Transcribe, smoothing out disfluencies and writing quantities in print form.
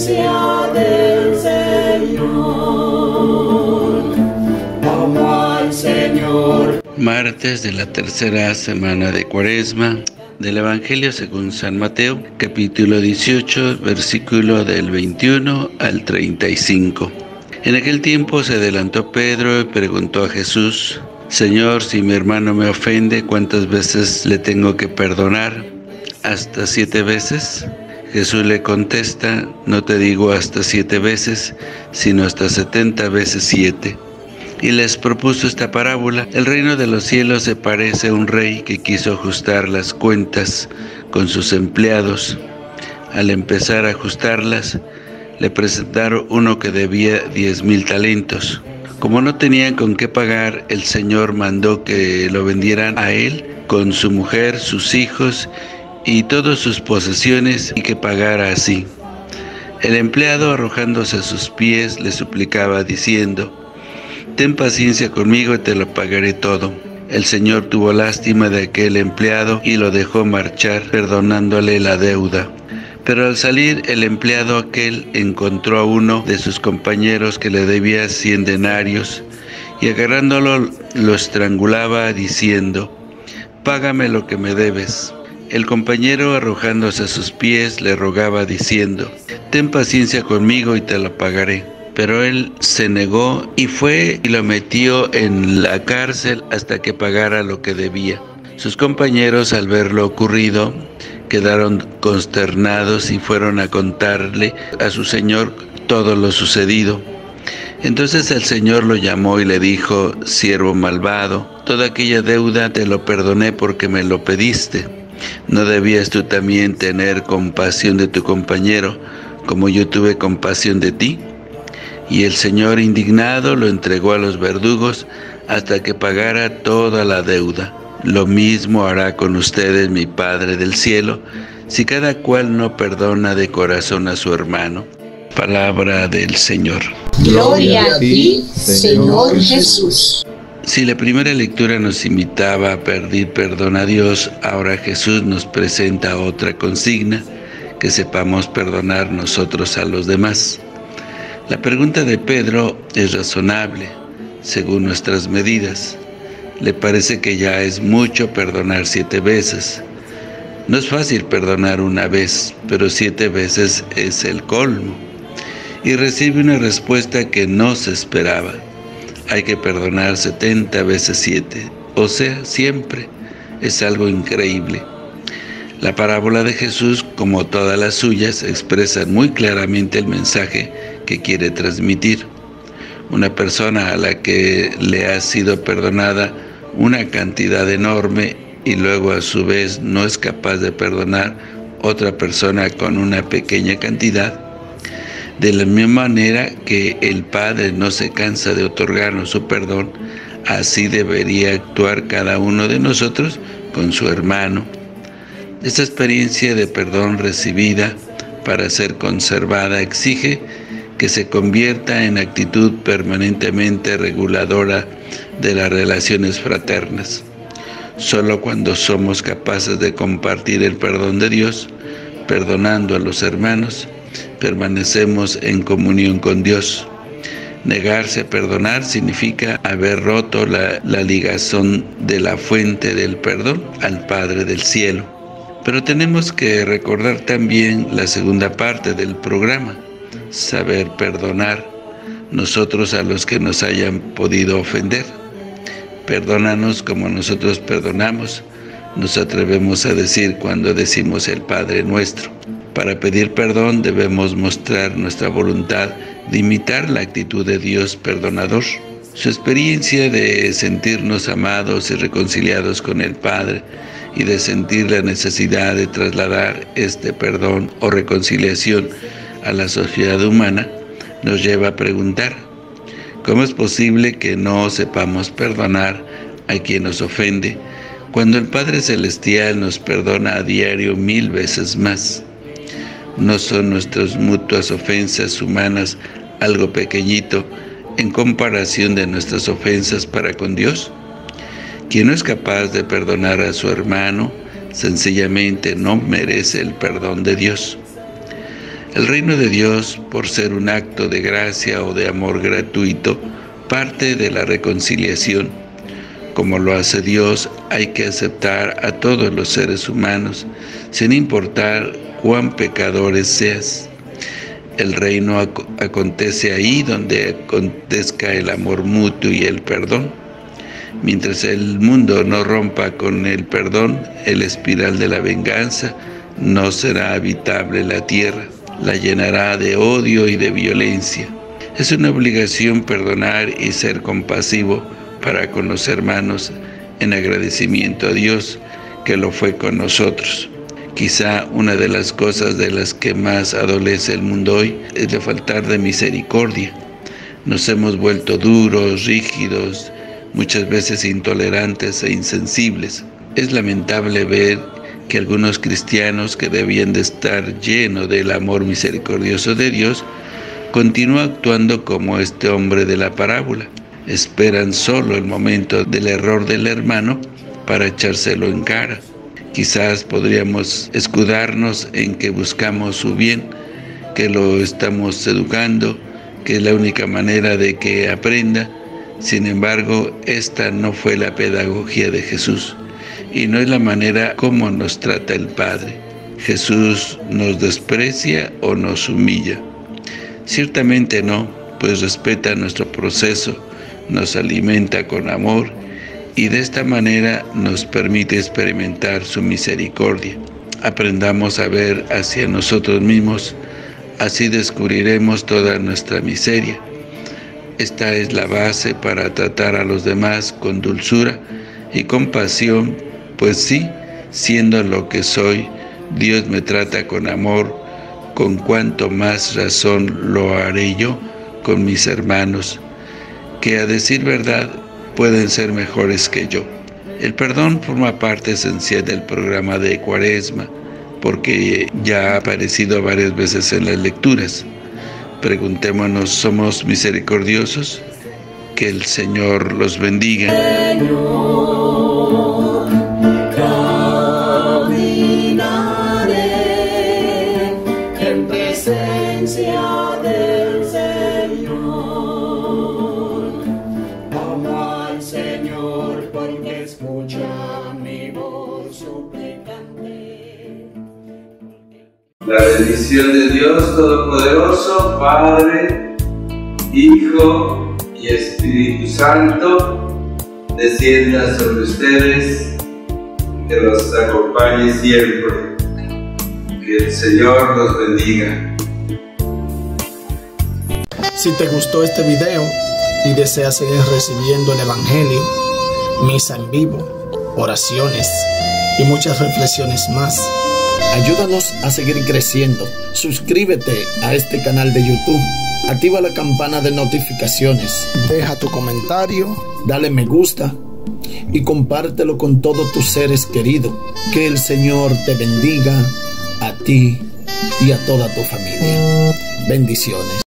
presencia del Señor. Amo al Señor. Martes de la tercera semana de Cuaresma, del Evangelio según San Mateo, capítulo 18, versículo del 21 al 35. En aquel tiempo se adelantó Pedro y preguntó a Jesús: Señor, si mi hermano me ofende, ¿cuántas veces le tengo que perdonar? ¿Hasta 7 veces? Jesús le contesta: no te digo hasta 7 veces, sino hasta 70 veces 7. Y les propuso esta parábola: el reino de los cielos se parece a un rey que quiso ajustar las cuentas con sus empleados. Al empezar a ajustarlas, le presentaron uno que debía 10,000 talentos. Como no tenían con qué pagar, el Señor mandó que lo vendieran a él, con su mujer, sus hijos y todas sus posesiones, y que pagara así. El empleado, arrojándose a sus pies, le suplicaba diciendo: ten paciencia conmigo y te lo pagaré todo. El Señor tuvo lástima de aquel empleado y lo dejó marchar, perdonándole la deuda. Pero al salir, el empleado aquel encontró a uno de sus compañeros que le debía 100 denarios, y agarrándolo lo estrangulaba diciendo: págame lo que me debes. El compañero, arrojándose a sus pies, le rogaba diciendo: ten paciencia conmigo y te lo pagaré. Pero él se negó y fue y lo metió en la cárcel hasta que pagara lo que debía. Sus compañeros, al ver lo ocurrido, quedaron consternados y fueron a contarle a su señor todo lo sucedido. Entonces el Señor lo llamó y le dijo: siervo malvado, toda aquella deuda te lo perdoné porque me lo pediste. ¿No debías tú también tener compasión de tu compañero, como yo tuve compasión de ti? Y el Señor, indignado, lo entregó a los verdugos hasta que pagara toda la deuda. Lo mismo hará con ustedes mi Padre del cielo, si cada cual no perdona de corazón a su hermano. Palabra del Señor. Gloria a ti, Señor Jesús. Si la primera lectura nos invitaba a pedir perdón a Dios, ahora Jesús nos presenta otra consigna: que sepamos perdonar nosotros a los demás. La pregunta de Pedro es razonable, según nuestras medidas. Le parece que ya es mucho perdonar 7 veces. No es fácil perdonar una vez, pero 7 veces es el colmo. Y recibe una respuesta que no se esperaba. Hay que perdonar 70 veces 7, o sea, siempre. Es algo increíble. La parábola de Jesús, como todas las suyas, expresa muy claramente el mensaje que quiere transmitir. Una persona a la que le ha sido perdonada una cantidad enorme y luego a su vez no es capaz de perdonar otra persona con una pequeña cantidad, de la misma manera que el Padre no se cansa de otorgarnos su perdón, así debería actuar cada uno de nosotros con su hermano. Esta experiencia de perdón recibida, para ser conservada, exige que se convierta en actitud permanentemente reguladora de las relaciones fraternas. Solo cuando somos capaces de compartir el perdón de Dios, perdonando a los hermanos, permanecemos en comunión con Dios. Negarse a perdonar significa haber roto la ligazón de la fuente del perdón al Padre del cielo. Pero tenemos que recordar también la segunda parte del programa: saber perdonar nosotros a los que nos hayan podido ofender. Perdónanos como nosotros perdonamos, nos atrevemos a decir cuando decimos el Padre Nuestro. Para pedir perdón debemos mostrar nuestra voluntad de imitar la actitud de Dios perdonador. Su experiencia de sentirnos amados y reconciliados con el Padre y de sentir la necesidad de trasladar este perdón o reconciliación a la sociedad humana nos lleva a preguntar: ¿cómo es posible que no sepamos perdonar a quien nos ofende cuando el Padre Celestial nos perdona a diario 1000 veces más? ¿No son nuestras mutuas ofensas humanas algo pequeñito en comparación de nuestras ofensas para con Dios? Quien no es capaz de perdonar a su hermano, sencillamente no merece el perdón de Dios. El reino de Dios, por ser un acto de gracia o de amor gratuito, parte de la reconciliación. Como lo hace Dios, hay que aceptar a todos los seres humanos, sin importar cuán pecadores seas. El reino acontece ahí donde acontezca el amor mutuo y el perdón. Mientras el mundo no rompa con el perdón, el espiral de la venganza no será habitable la tierra, la llenará de odio y de violencia. Es una obligación perdonar y ser compasivo para con los hermanos en agradecimiento a Dios que lo fue con nosotros. Quizá una de las cosas de las que más adolece el mundo hoy es la falta de misericordia. Nos hemos vuelto duros, rígidos, muchas veces intolerantes e insensibles. Es lamentable ver que algunos cristianos que debían de estar llenos del amor misericordioso de Dios, continúan actuando como este hombre de la parábola. Esperan solo el momento del error del hermano para echárselo en cara. Quizás podríamos escudarnos en que buscamos su bien, que lo estamos educando, que es la única manera de que aprenda. Sin embargo, esta no fue la pedagogía de Jesús y no es la manera como nos trata el Padre. Jesús nos desprecia o nos humilla. Ciertamente no, pues respeta nuestro proceso, nos alimenta con amor y de esta manera nos permite experimentar su misericordia. Aprendamos a ver hacia nosotros mismos, así descubriremos toda nuestra miseria. Esta es la base para tratar a los demás con dulzura y compasión, pues sí, siendo lo que soy, Dios me trata con amor, con cuanto más razón lo haré yo con mis hermanos, que a decir verdad pueden ser mejores que yo. El perdón forma parte esencial del programa de Cuaresma, porque ya ha aparecido varias veces en las lecturas. Preguntémonos, ¿somos misericordiosos? Que el Señor los bendiga. Caminaré en presencia del Señor. Amo al Señor porque escucha mi voz suplicante. La bendición de Dios Todopoderoso, Padre, Hijo y Espíritu Santo, descienda sobre ustedes, que los acompañe siempre. Que el Señor los bendiga. Si te gustó este video y deseas seguir recibiendo el Evangelio, misa en vivo, oraciones y muchas reflexiones más, ayúdanos a seguir creciendo. Suscríbete a este canal de YouTube, activa la campana de notificaciones, deja tu comentario, dale me gusta y compártelo con todos tus seres queridos. Que el Señor te bendiga a ti y a toda tu familia. Bendiciones.